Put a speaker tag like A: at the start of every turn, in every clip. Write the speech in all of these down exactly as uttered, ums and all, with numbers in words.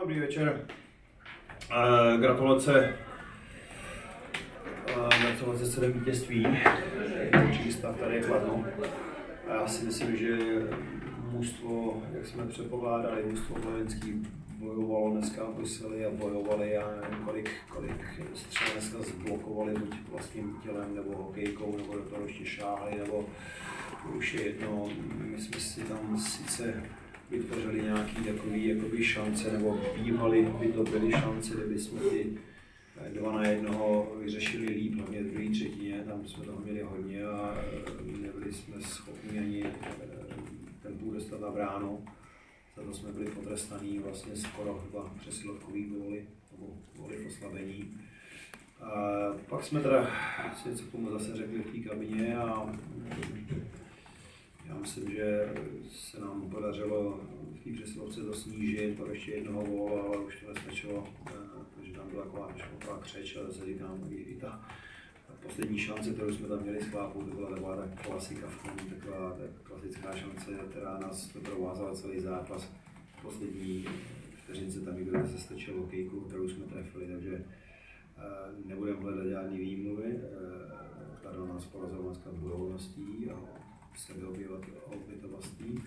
A: Dobrý večer. Uh, gratulace. Uh, gratulace celém vítězství. Určitý stav tady je Kladno. A já si myslím, že mužstvo, jak jsme předpokládali, mužstvo Vojenský bojovalo dneska v Bruseli a bojovali a nevím, kolik, kolik střel dneska zblokovali buď vlastním tělem, nebo hokejkou, nebo do toho ještě šáhli, nebo už je jedno. My jsme si tam sice vytvořili nějaký takový jakoby šance, nebo bývaly by to byly šance, kdyby jsme ty dva na jednoho vyřešili líp, hlavně v druhé třetině, tam jsme toho měli hodně a nebyli jsme schopni ani ten půl dostat na bránu. Za to jsme byli potrestaní vlastně skoro dva přesilovkový góly, nebo góly v oslabení. A pak jsme teda si něco k tomu zase řekli v té kabině a já myslím, že se nám podařilo v té přesilovce to snížit, pak ještě jednoho góla, ale už to nestačilo, protože tam byla taková, taková křeč, ale zase říkám, i ta poslední šance, kterou jsme tam měli s Chlápou, to byla taková ta klasika v tom, taková ta klasická šance, která nás doprovázela celý zápas. V poslední vteřince tam někdo se strčil hokejku, kterou jsme trefili, takže nebudeme hledat žádný výmluvy. Kladno nás porazilo dneska bojovností a sebeobětovostí.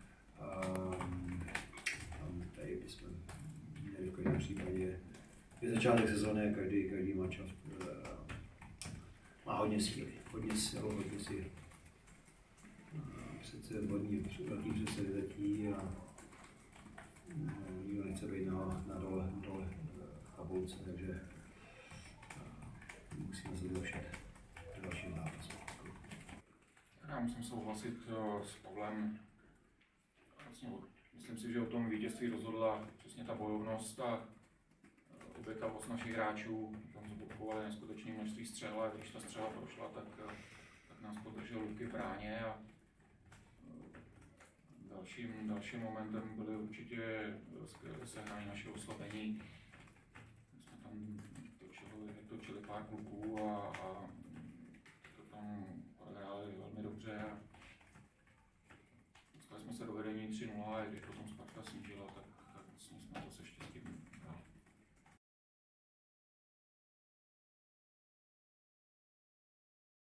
A: Tady bychom měli v každém případě, je začátek sezóny a každý, každý manšaft má hodně síly, hodně sil, hodně síly. Přece hodně velký předsevzetí a nikdo nechce být na, na dole, dole v tabulce, takže musíme se zlepšit v dalším zápasu.
B: Já musím souhlasit s Pavlem. Vlastně, myslím si, že o tom vítězství rozhodla přesně ta bojovnost a obětavost našich hráčů. Tam zblokovali neskutečné množství střel a když ta střela prošla, tak, tak nás podržel Luky v bráně. A dalším, dalším momentem byly určitě skvělé sehnání našeho oslabení. Jsme tam točili, točili pár kluků a, a to tam odehráli velmi dobře. Dostali jsme se do vedení tři nula a když potom Sparta snížila, tak, tak vlastně jsme to se štěstí.